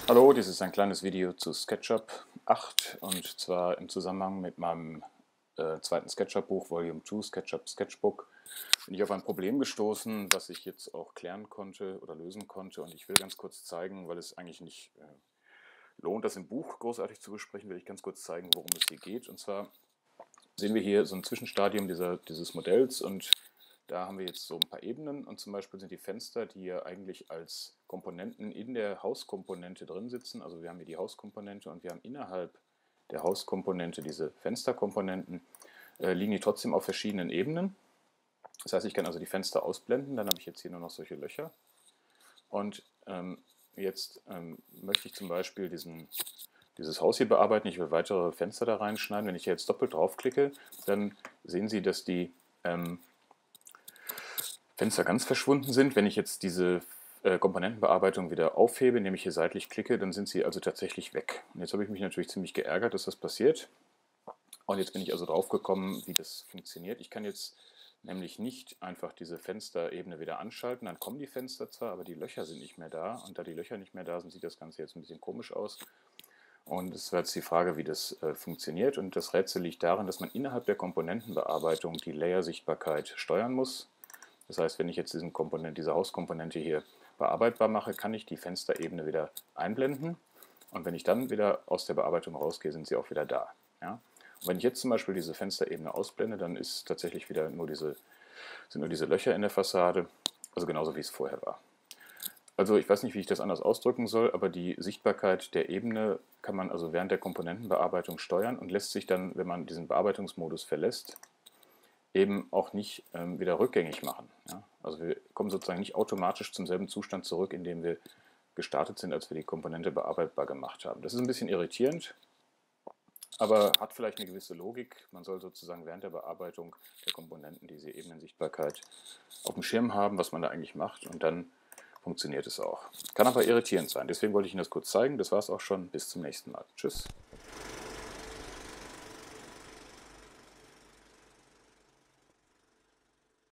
Hallo, dies ist ein kleines Video zu SketchUp 8 und zwar im Zusammenhang mit meinem zweiten SketchUp-Buch Volume 2 SketchUp Sketchbook bin ich auf ein Problem gestoßen, was ich jetzt auch klären konnte oder lösen konnte, und ich will ganz kurz zeigen, weil es eigentlich nicht lohnt, das im Buch großartig zu besprechen, will ich ganz kurz zeigen, worum es hier geht. Und zwar sehen wir hier so ein Zwischenstadium dieses Modells, und da haben wir jetzt so ein paar Ebenen, und zum Beispiel sind die Fenster, die ja eigentlich als Komponenten in der Hauskomponente drin sitzen. Also wir haben hier die Hauskomponente und wir haben innerhalb der Hauskomponente diese Fensterkomponenten, liegen die trotzdem auf verschiedenen Ebenen. Das heißt, ich kann also die Fenster ausblenden, dann habe ich jetzt hier nur noch solche Löcher. Und jetzt möchte ich zum Beispiel dieses Haus hier bearbeiten. Ich will weitere Fenster da reinschneiden. Wenn ich hier jetzt doppelt draufklicke, dann sehen Sie, dass die Fenster ganz verschwunden sind. Wenn ich jetzt diese Komponentenbearbeitung wieder aufhebe, indem ich hier seitlich klicke, dann sind sie also tatsächlich weg. Und jetzt habe ich mich natürlich ziemlich geärgert, dass das passiert. Und jetzt bin ich also drauf gekommen, wie das funktioniert. Ich kann jetzt nämlich nicht einfach diese Fensterebene wieder anschalten. Dann kommen die Fenster zwar, aber die Löcher sind nicht mehr da. Und da die Löcher nicht mehr da sind, sieht das Ganze jetzt ein bisschen komisch aus. Und es war jetzt die Frage, wie das funktioniert. Und das Rätsel liegt darin, dass man innerhalb der Komponentenbearbeitung die Layer-Sichtbarkeit steuern muss. Das heißt, wenn ich jetzt diese Hauskomponente hier bearbeitbar mache, kann ich die Fensterebene wieder einblenden. Und wenn ich dann wieder aus der Bearbeitung rausgehe, sind sie auch wieder da. Ja? Und wenn ich jetzt zum Beispiel diese Fensterebene ausblende, dann ist tatsächlich wieder sind nur diese Löcher in der Fassade, also genauso wie es vorher war. Also ich weiß nicht, wie ich das anders ausdrücken soll, aber die Sichtbarkeit der Ebene kann man also während der Komponentenbearbeitung steuern und lässt sich dann, wenn man diesen Bearbeitungsmodus verlässt, eben auch nicht wieder rückgängig machen. Ja? Also wir kommen sozusagen nicht automatisch zum selben Zustand zurück, in dem wir gestartet sind, als wir die Komponente bearbeitbar gemacht haben. Das ist ein bisschen irritierend, aber hat vielleicht eine gewisse Logik. Man soll sozusagen während der Bearbeitung der Komponenten diese Ebenensichtbarkeit auf dem Schirm haben, was man da eigentlich macht, und dann funktioniert es auch. Kann aber irritierend sein. Deswegen wollte ich Ihnen das kurz zeigen. Das war es auch schon. Bis zum nächsten Mal. Tschüss.